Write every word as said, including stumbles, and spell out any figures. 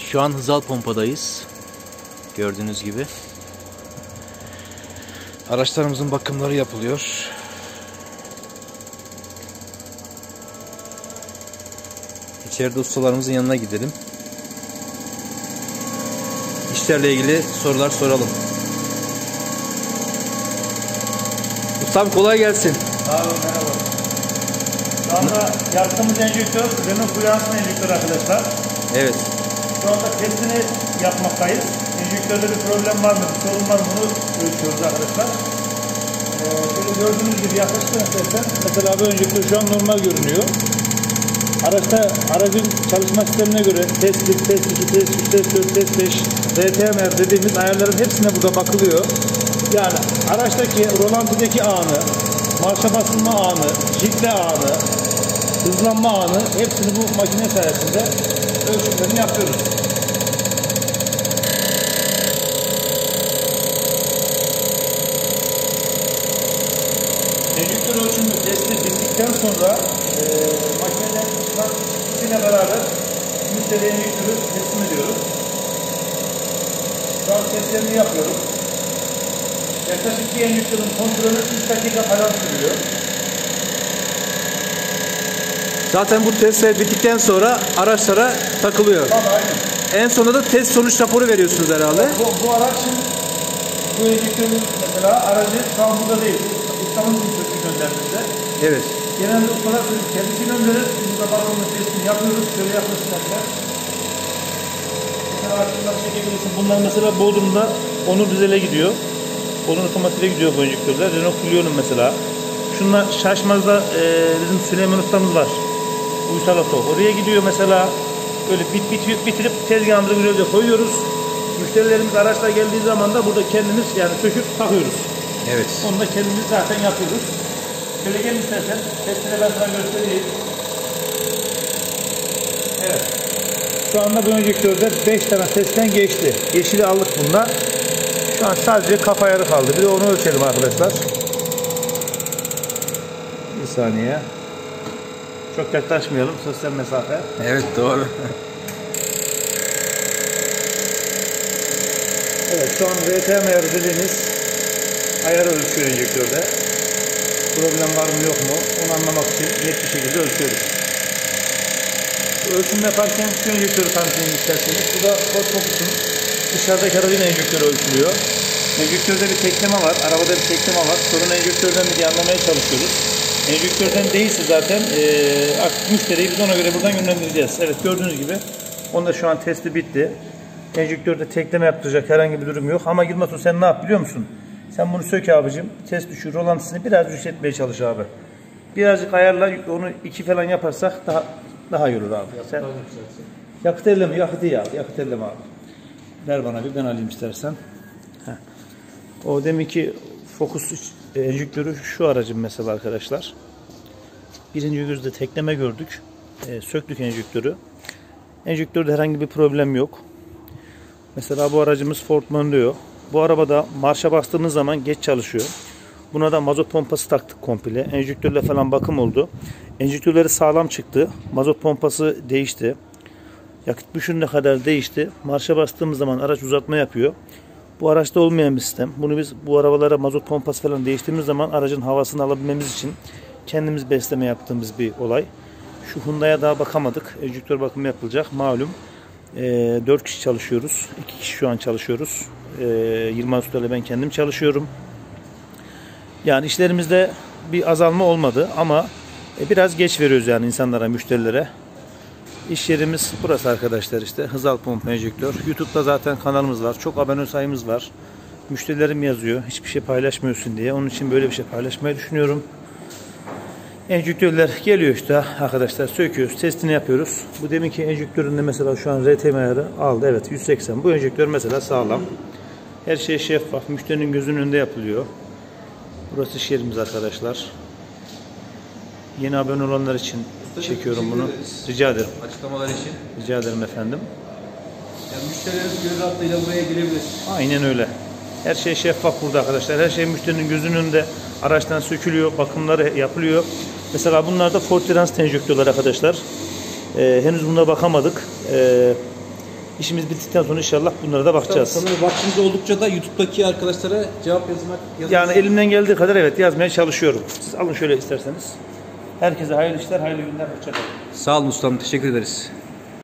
Şu an Hızal pompadayız. Gördüğünüz gibi. Araçlarımızın bakımları yapılıyor. İçeride ustalarımızın yanına gidelim. İşlerle ilgili sorular soralım. Ustam kolay gelsin. Sağ olun, merhaba. Şu anda yaptığımız enjektör, Renault Fluence'ın enjektörü arkadaşlar. Evet. Şu anda testini yapmaktayız. Enjektörde bir problem var mı, bir sorun var mı bunu ölçüyoruz arkadaşlar. Ee, şöyle gördüğünüz gibi yaklaşık zaten. Mesela bu enjektör şu an normal görünüyor. Araçta, aracın çalışma sistemine göre test bir, test iki, test üç, test dört, test beş, R T M R dediğimiz ayarların hepsine burada bakılıyor. Yani araçtaki rolantideki anı, marşa basılma anı, jigle anı, hızlanma anı hepsini bu makine sayesinde ölçümlerini yapıyoruz. Enjektör ölçümü testi bittikten sonra e, makineden çıkan çıkışıyla beraber müşteriye enjektörü teslim ediyoruz. Şu an testlerini yapıyoruz. Yaklaşık bir enjektörün kontrolü üç dakika falan sürüyor. Zaten bu testler bittikten sonra araçlara takılıyor. Tabii, aynen. En sonunda da test sonuç raporu veriyorsunuz herhalde. Bu, bu araç şimdi, bu enjektörün mesela aracı şu an burada değil. Ustamın bir gönderdiğinde. Evet. Genelde ustalar kendisi gönderir. Biz de bakımını testini yapıyoruz. Şöyle yaklaşık. Mesela aklımda çekebilirsin. Bunlar mesela Bodrum'da Onur Dizel'e gidiyor. Onur Otomotiv'e gidiyor bu enjektörler. Renault Clio'nun mesela. Şunlar Şaşmaz'da e, bizim Süleyman ustamız var. Uysal Oto. Oraya gidiyor mesela. Böyle bit, bit, bitirip tezgahımıza güzelce koyuyoruz. Müşterilerimiz araçla geldiği zaman da burada kendimiz yani söküp takıyoruz. Evet. Onu da kendimiz zaten yapıyoruz. Şöyle gelin istersen. Testini ben sana göstereyim. Evet. Şu anda bu enjektörde beş tane testten geçti. Yeşili aldık bunda. Şu an sadece kafa ayarı kaldı. Bir de onu ölçelim arkadaşlar. Bir saniye. Çok yaklaşmayalım. Sosyal mesafe. Evet, doğru. Evet, şu an R T M ayarı dediğimiz ayarı ölçüyor enjektörde. Problem var mı yok mu onu anlamak için net bir şekilde ölçüyoruz. Bu ölçüm yaparken şu enjektörü tanıtayım isterseniz. Bu da Ford Focus'un dışarıdaki aracın enjektörü ölçülüyor. Enjektörde bir tekleme var, arabada bir tekleme var. Sorun enjektörden mi diye anlamaya çalışıyoruz. Enjektörden değilse zaten e, artık müşteriyi biz ona göre buradan yönlendireceğiz. Evet, gördüğünüz gibi onda şu an testi bitti. Enjektörde tekleme yaptıracak herhangi bir durum yok. Ama Yılmaz, sen ne yap biliyor musun? Sen bunu sök abicim. Test düşür, rolantısını biraz yükseltmeye çalış abi. Birazcık ayarla, onu iki falan yaparsak daha daha iyi olur abi. Sen, yakıt elleme, yakıt iyi abi. Yakıt elleme abi. Ver bana bir, ben alayım istersen. Heh. O demek ki Focus enjektörü şu aracın mesela arkadaşlar. Birinci yüzde tekleme gördük. E, söktük enjektörü. Enjektörde herhangi bir problem yok. Mesela bu aracımız Ford Mondeo. Bu arabada marşa bastığımız zaman geç çalışıyor. Buna da mazot pompası taktık komple. Enjektörle falan bakım oldu. Enjektörleri sağlam çıktı. Mazot pompası değişti. Yakıt büşürüne kadar değişti. Marşa bastığımız zaman araç uzatma yapıyor. Bu araçta olmayan bir sistem. Bunu biz bu arabalara mazot pompası falan değiştiğimiz zaman aracın havasını alabilmemiz için kendimiz besleme yaptığımız bir olay. Şu Hyundai'ye daha bakamadık. Enjektör bakımı yapılacak. Malum e, dört kişi çalışıyoruz. iki kişi şu an çalışıyoruz. E, Yılmaz Usta ile ben kendim çalışıyorum. Yani işlerimizde bir azalma olmadı ama e, biraz geç veriyoruz yani insanlara, müşterilere. İş yerimiz burası arkadaşlar işte. Hızal Pompa Enjektör. YouTube'da zaten kanalımız var. Çok abone sayımız var. Müşterilerim yazıyor. Hiçbir şey paylaşmıyorsun diye. Onun için böyle bir şey paylaşmayı düşünüyorum. Enjektörler geliyor işte arkadaşlar. Söküyoruz. Testini yapıyoruz. Bu deminki enjektöründe mesela şu an R T M ayarı aldı. Evet, yüz seksen. Bu enjektör mesela sağlam. Her şey şeffaf. Müşterinin gözünün önünde yapılıyor. Burası iş yerimiz arkadaşlar. Yeni abone olanlar için çekiyorum bunu. Rica ederim. Açıklamalar için. Rica ederim efendim. Yani müşterilerimiz gönül rahatlığıyla buraya gelebilir. Aynen öyle. Her şey şeffaf burada arkadaşlar. Her şey müşterinin gözünün önünde. Araçtan sökülüyor, bakımları yapılıyor. Mesela bunlar da Ford Transit enjektörler arkadaşlar. Ee, henüz buna bakamadık. Ee, İşimiz bittikten sonra inşallah bunlara da bakacağız. Sanırım vaktimiz oldukça da YouTube'daki arkadaşlara cevap yazmak yazmak. Yani elimden geldiği kadar evet yazmaya çalışıyorum. Siz alın şöyle isterseniz. Herkese hayırlı işler, hayırlı günler, hoşça kalın. Sağ olun ustam, teşekkür ederiz.